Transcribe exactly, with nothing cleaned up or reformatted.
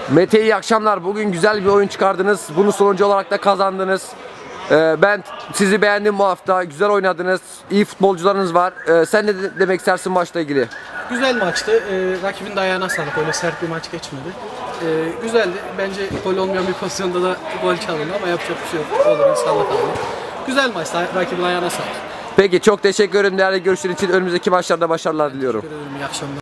Mete iyi akşamlar. Bugün güzel bir oyun çıkardınız. Bunu sonucu olarak da kazandınız. Ee, ben sizi beğendim bu hafta. Güzel oynadınız. İyi futbolcularınız var. Ee, sen ne de demek istersin maçla ilgili? Güzel maçtı. Ee, rakibin de ayağına sağlık. Öyle sert bir maç geçmedi. Ee, güzeldi. Bence gol olmayan bir pozisyonda da gol çalındı ama yapacak bir şey yok. Olur, insanlık hali. Güzel maçtı. Rakibin ayağına sağlık. Peki çok teşekkür ederim değerli görüşlerin için. Önümüzdeki maçlarda başarılar diliyorum. Teşekkür ederim. İyi akşamlar.